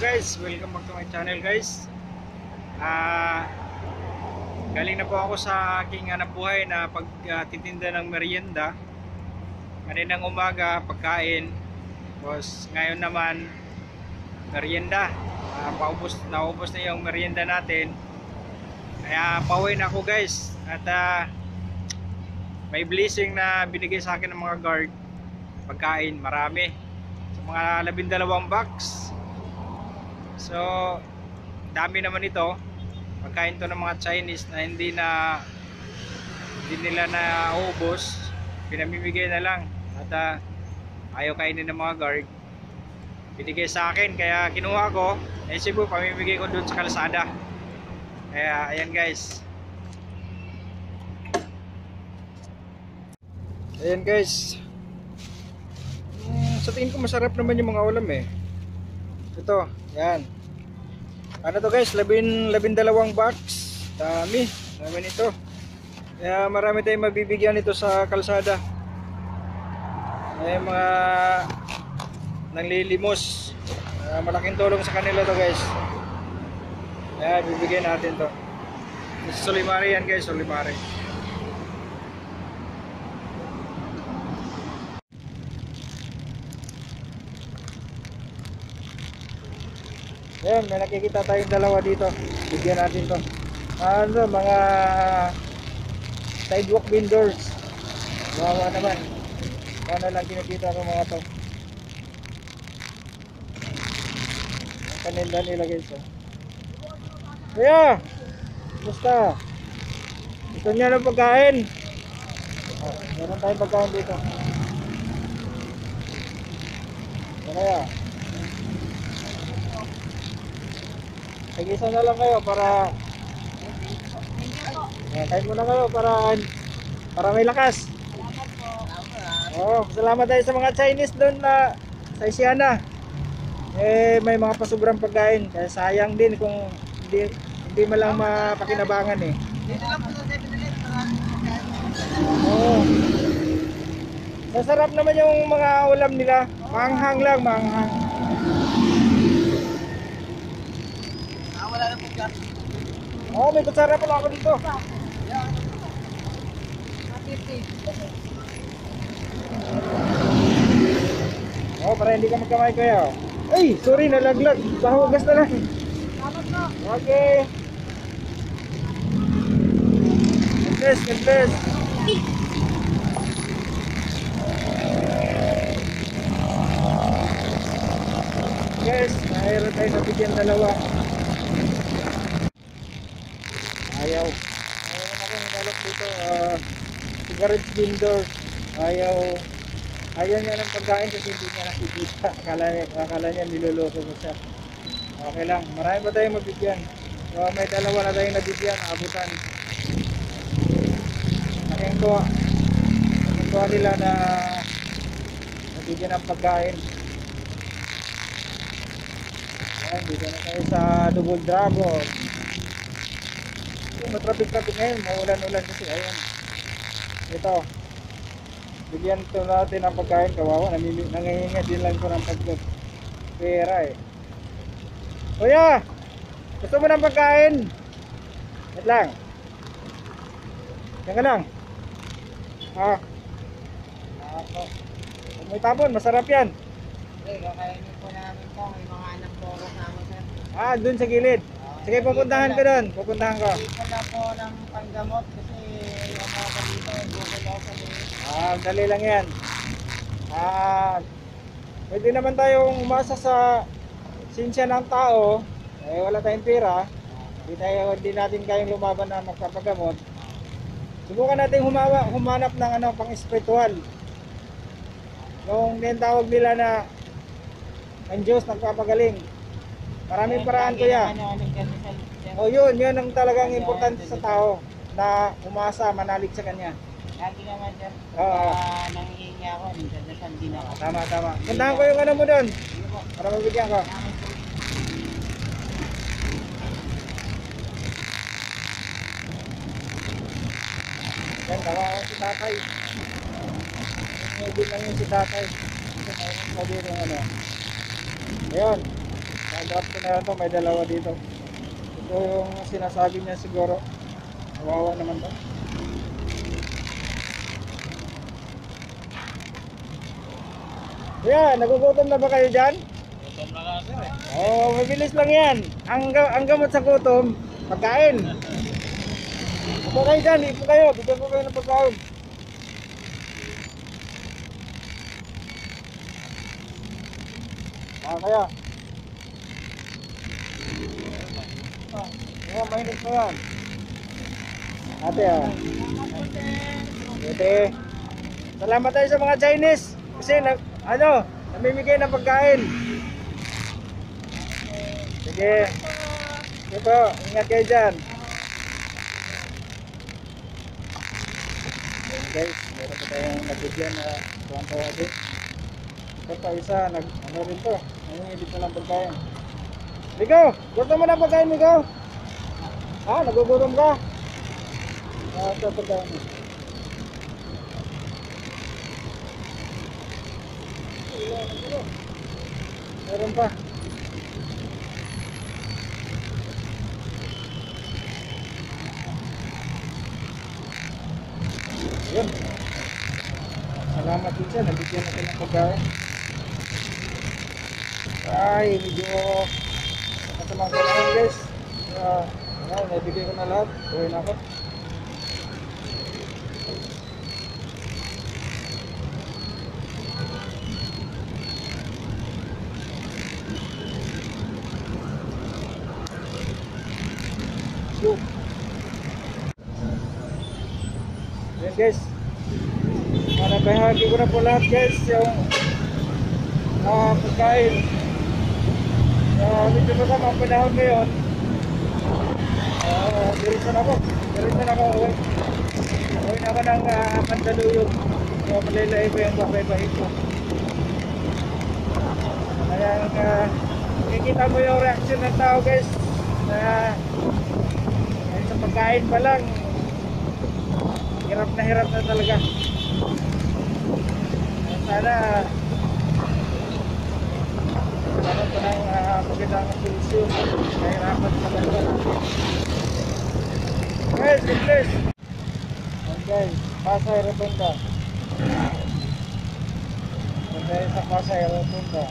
guys, welcome back to my channel guys. Galing na po ako sa aking hanap buhay na pagtitinda ng merienda. Kaninang umaga pagkain, tapos ngayon naman merienda. Naubos na yung merienda natin. Kaya pauwi na ako guys. At may blessing na binigay sa akin ng mga guard. Pagkain, marami. Sa mga 12 box. So, dami naman ito. Pagkain to ng mga Chinese na hindi nila na ubos, pinamimigay na lang. At ayaw kainin ng mga guard. Binigay sa akin, kaya kinuha ko. Siguro pamimigay ko dun sa kalsada. Kaya ayan guys. Ayan guys. Sa tingin ko masarap naman yung mga ulam eh. Ito, yan. Ano to guys, 12 box. Dami ito. Kaya marami tayong mabibigyan ito sa kalsada. May mga nanglilimos. Malaking tulong sa kanila to guys. Kaya bibigyan natin to. Solimari yan guys, solimari. Ayan, may nakikita tayong dalawa dito. Bigyan natin to. Ano, mga sidewalk vendors. Bawa naman. Ano lang kinakita ko mga to. Ang paninda nila guys. Kuya! Basta. Gusto niya ng pagkain. Meron tayong pagkain dito. Kaya tag-isa na lang kayo para kain muna kayo para may lakas. Salamat tayo sa mga Chinese doon na sa Isiana. May mga pasubrang pagkain. Kaya sayang din kung hindi man lang mapakinabangan eh. Masarap naman yung mga ulam nila. Maanghang lang, maanghang. May kutsara pala ako dito. Para hindi ka magkamay kuya. Ay, sorry, nalaglag. Pahugas na lang. Okay. God bless. Guys, mayroon tayo nabigyan dalawa. Ayaw naman akong nalok dito. Cigarette vendor. Ayaw niya ng pagkain kasi hindi niya nakikita. Akala niya niloloko ko siya. Okay lang, marami pa tayong mabigyan. May dalawa na tayong nabigyan, abutan. Ang tuwa nila na nabigyan ng pagkain. Ayan, dito na tayo sa Double Dragon. Matraffic ngayon, maulan-ulan kasi. Ayan, ito bigyan ito natin ang pagkain. Kawawa, nangihinga din lang ito ng pera eh. Kuya, gusto mo ng pagkain? Wait lang. Yan ka lang. Kung may tapon, masarap yan. Kakainin po namin po. May mga anak po kasama sir. Dun sa gilid. Sige, pupuntahan ko dun. Pupuntahan ko. Hindi na po ng panggamot kasi yung mga dito, bukol ako sa liit. Dali lang yan. Pwede naman tayong umasa sa sinsya ng tao. Wala tayong pera. Hindi natin kayang lumaban na magpapagamot. Subukan natin humanap ng pang espiritual. Yung tawag nila na ang Diyos nagpapagaling. Maraming paraan kuya. Yun ang talagang importante sa tao na umasa, manalig sa kanya. Lagi naman sir. Nangihingi ako, nagdadasal din ako. Tama. Puntahan ko yung ano mo doon. Para mabigyan ko. Yan, tawa si tatay. Ngayon lang yung si tatay. Sabi rin ano. Ayun. drop ko na lang to, may dalawa dito. Ito yung sinasabi niya siguro. Kawawa naman to. Yeah, nagugutom na ba kayo dyan? Gutom na nga sir eh. Oh, mabilis lang yan. Ang gamot sa gutom, pagkain. Upo kayo dyan, ipo kayo. Bigyan ko kayo ng pagkain. Kaya. Mainit pa yan. Ate Ate. Salamat tayo sa mga Chinese. Kasi namimigay ng pagkain. Sige. Ito, ingat kayo dyan. Guys, meron pa tayong nabigyan na tuwan-tuwa din. Ito pa isa, ano rin to, nangingilit na lang pagkain. Migo, gusto mo na pagkain, Migo? Ha, nagugutom ka? Ito pagkain mo. Meron pa. Ayun. Salamat din siya, nabigyan natin ng pagkain. Ay, medyo nakasamang kailangan guys. Nabigyan ko na lahat. Buhay na ako. Ayan guys, nabahagi ko na po lahat guys yung pagkain. Medyo masama ang panahon ngayon. Dirisan ako uwi. Uwi na ako ng Mandaluyong. Malilay pa yung bahay ko. Kaya nakikita mo yung reaction ng tao guys na sa pagkain pa lang hirap na talaga. Sana pa ng magandang solusyon. Nahirapan talaga natin. Guys, please. Okay, Pasay Rotunda. Okay, sa Pasay Rotunda.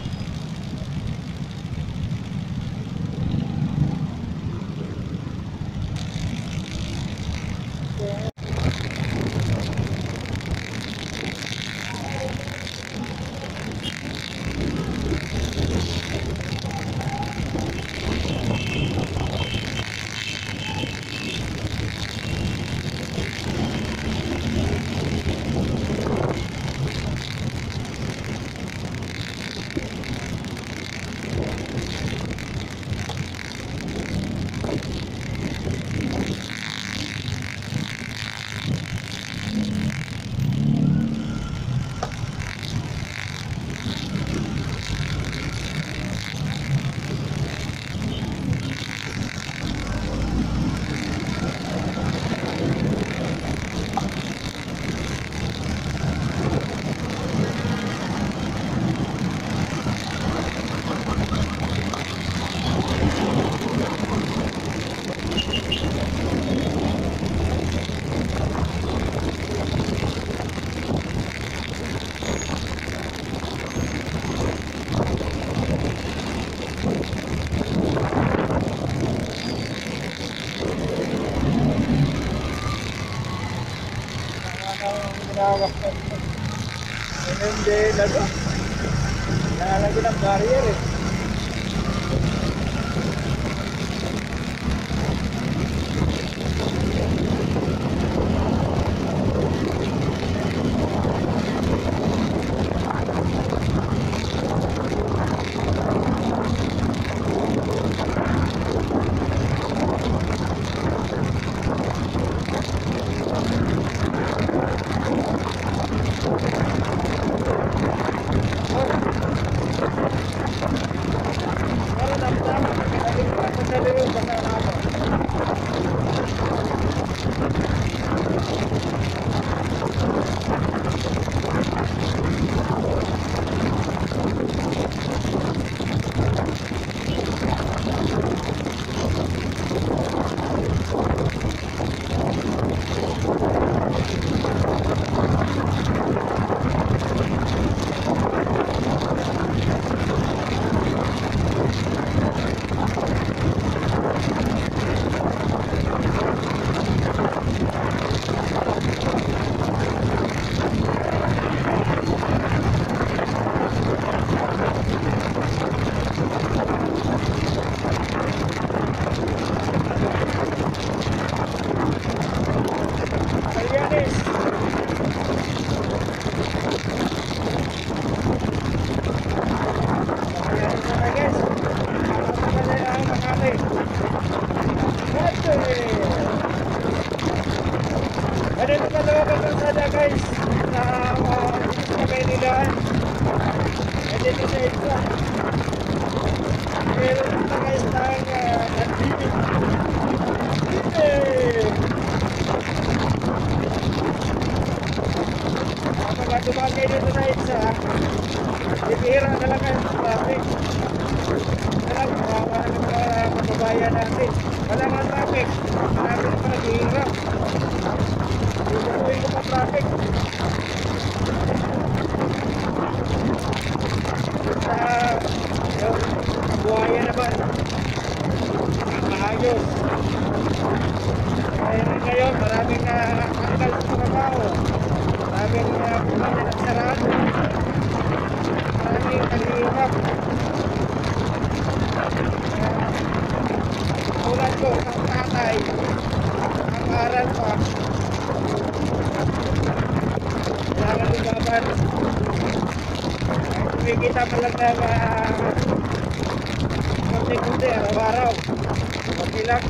Ginawak ko. Hindi lago. Nalagyan ng barrier eh. Maynila. And dito sa isa. Meron na guys ng nandibig. Kapag dumagay dito sa isa, bibihira na lang kayo sa traffic. Alam, kawawa na ng mga kababayan natin. Wala nga traffic. Marami na pala bihira. Ibukuhin ko pa traffic. Sa yung kabuhayan naman. Maayos. Ngayon, maraming nakakanggal sa trabaho. Maraming pumanan at sarado. Maraming naghihirap. Tulad ko, ang tatay, ang aral pa. Kailangan lumaban. Kumikita pa lang ng kunti-kunti araw-araw. Okay lang.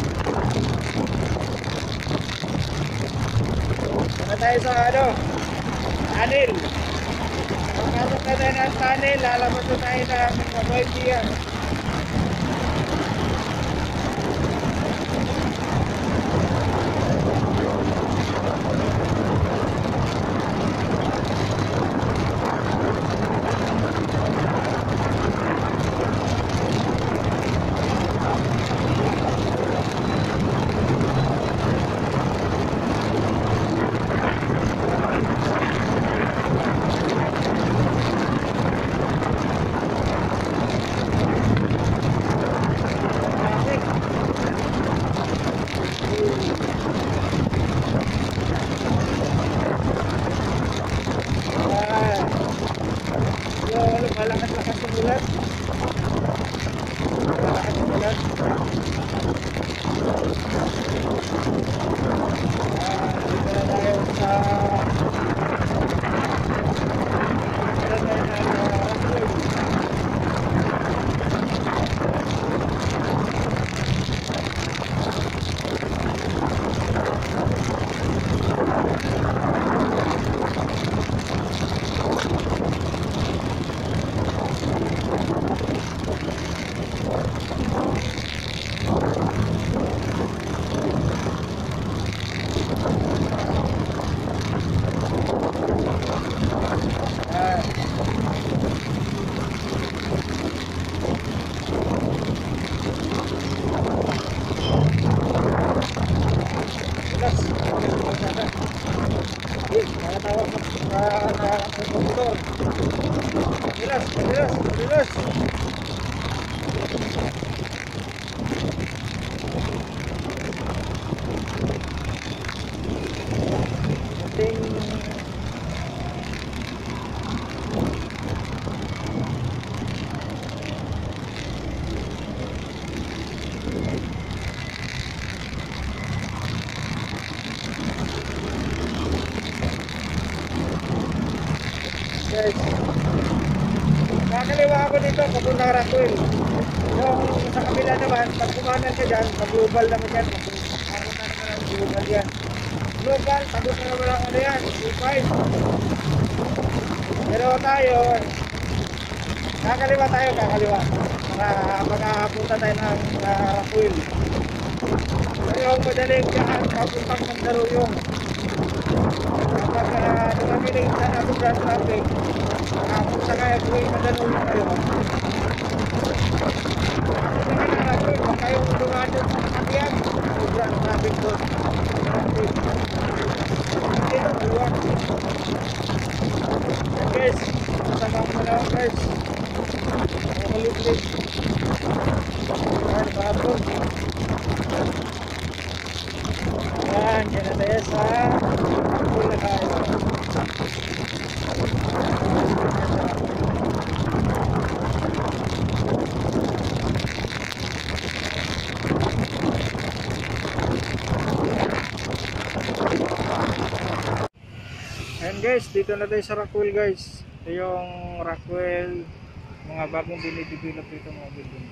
Saka tayo sa tunnel. Pagkasok na tayo ng tunnel, lalaman na tayo ng kabuhayan. Malakas-lakas yung ulan. Malakas yung ulan. Dito na tayo sa bilas. Guys, nakakaliwa ako dito papunta Raquel. Yung sa kabila naman, pag kumanan ka dyan, global naman yan. Papunta naman ang global yan. Global, sagot na naman ang ano yan, E5. Pero tayo, kakaliwa tayo, kakaliwa. Para makapunta tayo ng Raquel. So yung madaling dyan, papuntang Mandaluyong. Kapag dumagiling sa natural traffic, makapunta kayo buhay Mandaluyong kayo. Kasi na Raquel, kung kayong dumaan doon sa Katiyan, sobrang traffic doon. Dito, maluwag. Yan guys, masama ko na ako guys. Makaliplit. Yan, bakapon. Yan, dyan na tayo sa Bulacan. Ayan guys, dito na tayo sa Raquel guys. Ito yung Raquel, mga bagong binidevelop dito mga building.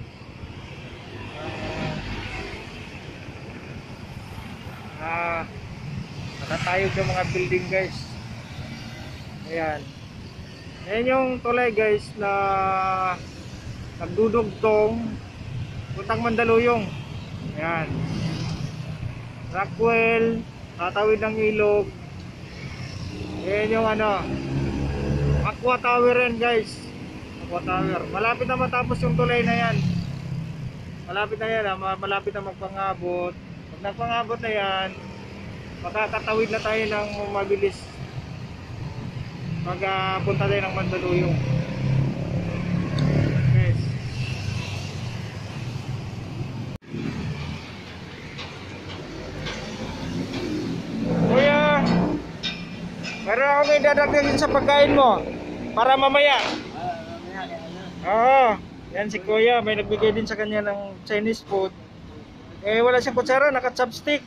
Natatayog ng mga building guys. Ayan. Yan yung tulay guys na nagdudugtong puntang Mandaluyong. Yan. Rockwell, tatawid ng ilog. Yan yung ano, Aqua Tower yan guys. Aqua Tower. Malapit na matapos yung tulay na yan. Malapit na yan ha. Malapit na magpangabot. Pag nagpangabot na yan, makakatawid na tayo ng mabilis. Pag punta tayo ng Mandaluyong. Guys. Kuya, meron ako may dadagdagan sa pagkain mo para mamaya. Oo, yan si Kuya, may nagbigay din sa kanya ng Chinese food. Eh wala siyang kutsara, naka-chopstick.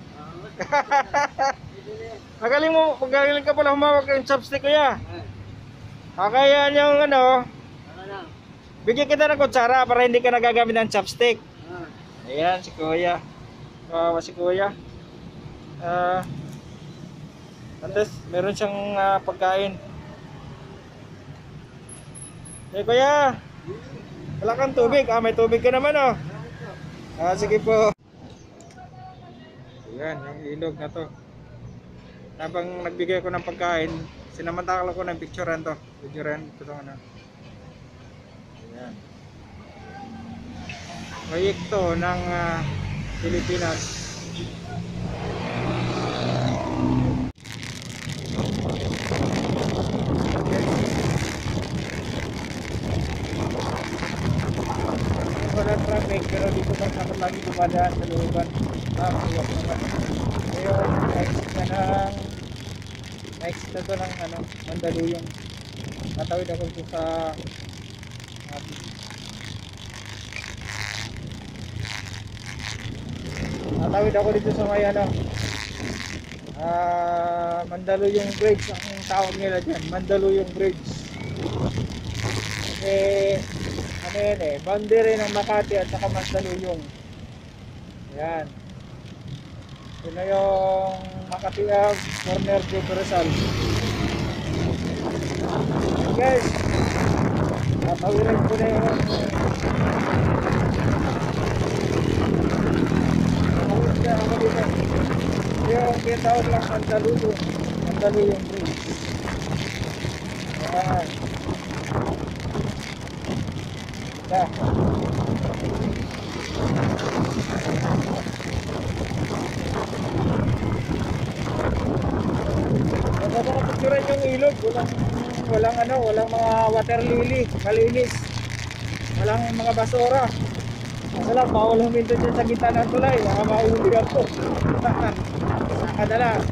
Magaling ka pala humawak ng chopstick, Kuya. Kaya yung ano, bigyan kita ng kutsara para hindi ka nagagamit ng chopstick. Ayan si Kuya. Kawawa si Kuya. Antes, meron siyang pagkain. Eh Kuya, wala kang tubig. May tubig ka naman oh. Sige po. Ayan, yung ilog na to. Habang nagbigay ko ng pagkain, sinamantala ko ng picturean to. Picturean ito to ano. Ayan. Proyekto ng Pilipinas. Wala traffic pero dito pa dapat lagi dumadaan sa looban. Iyak naman. Ngayon, next na to ng ano, Mandaluyong. Tatawid ako dito sa may ano, Mandaluyong Bridge ang tawag nila dyan, Mandaluyong Bridge. Ano yan boundary ng Makati at saka Mandaluyong. Yan. Yun na yung Makati corner dito Rizal. Guys, tatawirin ko na yung tinatawag lang Mandaluyong Bridge. Yan. Napapapicturan yung ilog, walang mga water lily, malinis. Walang mga basura. Kasi lang, bawal huminto dyan sa gitna ng tulay, baka mahuli ako. Nakadala.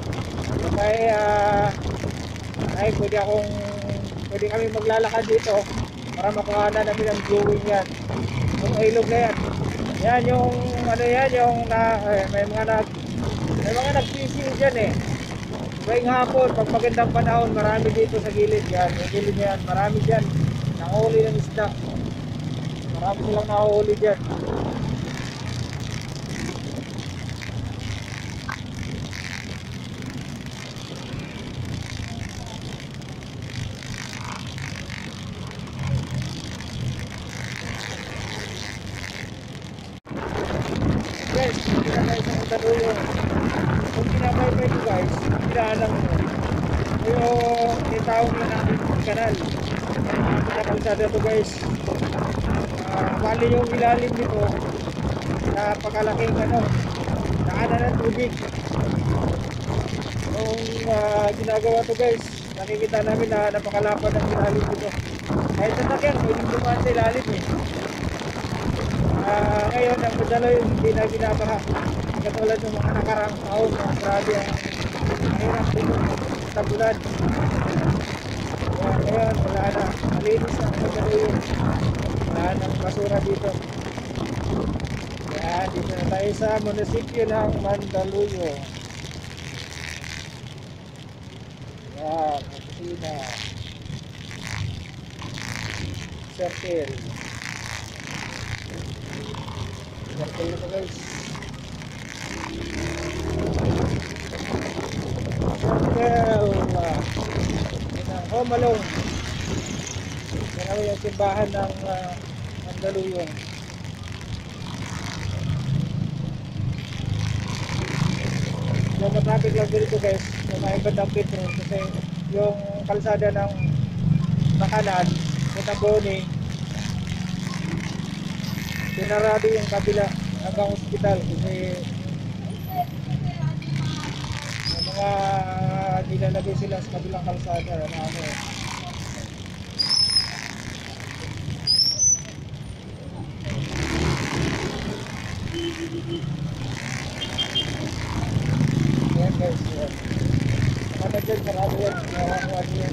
Kaya pwede kami maglalakad dito para makuha na namin ang viewing yan. Yung ilog na yan. Yan yung may mga nag-fishing dyan Tuwing hapon, pag magandang panahon, marami dito sa gilid yan. Yung gilid yan, marami dyan. Nakahuli ng isda. Marami silang nakahuli dyan. Guys, pinakay sa Mandaluyong. Kung pinakay ko guys, pinaalam mo. Yung itawag na natin yung kanal. Pinakalsada to guys. Bali yung ilalim nito, napakalaking daanan ng tubig. Nung ginagawa to guys, nakikita namin na napakalapad ang ilalim nito. Kahit sa takyan, pwedeng dumaan sa ilalim ngayon ang Mandaluyong hindi na ginabaha katulad ng mga nakarang taon na grabe ang hirap dito sa bulan. Ngayon wala na, malinis ang Mandaluyong, wala nang basura dito. Yan, dito na tayo sa munisipyo ng Mandaluyong. Yan, opisina, circle na ito guys. Circle Home Alone. Yan naman yung simbahan ng Mandaluyong. Yung matraffic lang dito guys, yung may bandang Petro kasi yung kalsada ng Bakalan, Punta Boni, sinarado yung kabila hanggang hospital kasi may mga nilalagay sila sa kabilang kalsada na ano. Yan guys, yan. Ano dyan, sarado yan, nawawan yan.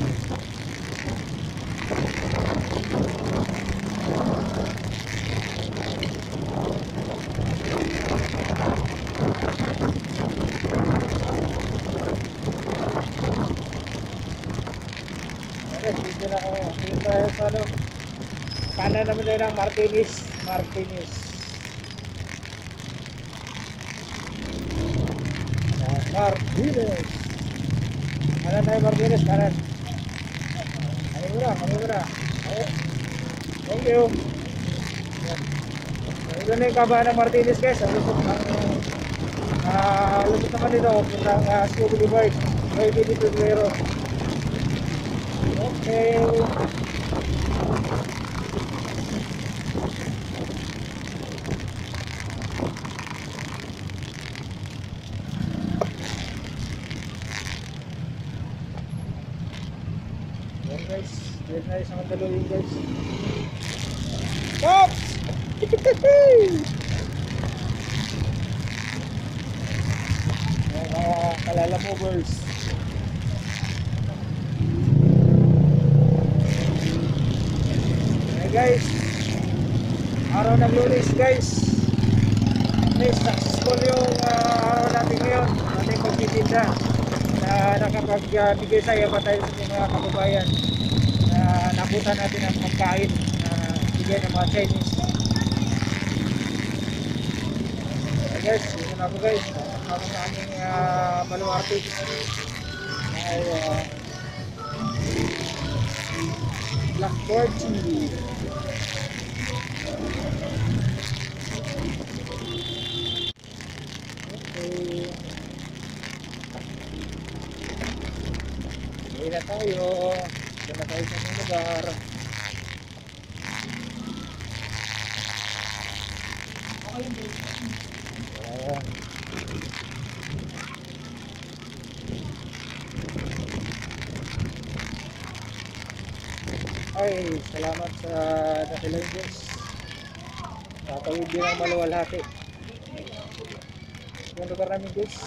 Dito na kami. Dito tayo sa ano. Kanan naman tayo ng Martinez. Martinez. Martinez. Kanan tayo Martinez. Kanan. Kami muna. Kami muna. Okay. Thank you. Yan. Ito na yung kabahan ng Martinez guys. Ang lusot ng lusot naman dito. Ng Scooby Boy. May dito dito. Okay. Yan guys, yan na isang Mandaluyong guys. Stop! Mga kalala movers. Guys, araw ng Lunes guys. Successful yung araw natin ngayon, ating pagtitinda na nakapagbigay saya pa tayo sa mga kababayan na nabutan natin ang pagkain na bigay ng mga Chinese. Guys, yun na po guys, kasama sa aming baluarte ay Blackboard TV. Okay. Uwi na tayo. Doon na tayo sa mga lugar. Ayan. Ay, salamat sa dakilang Diyos. Tatawid din ang maluwalhati. Yung lugar namin guys.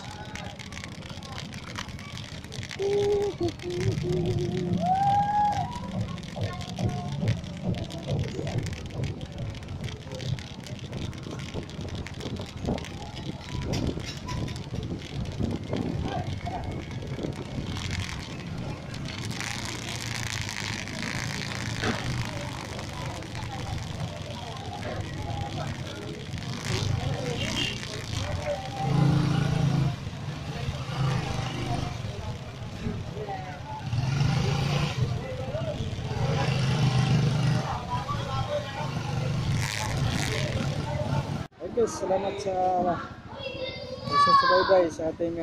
Guys, salamat sa subaybay sa ating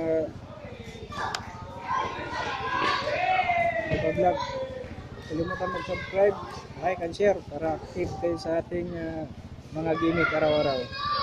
vlog. Kalimutan mag-subscribe, like and share para active kayo sa ating mga gimmick araw-araw.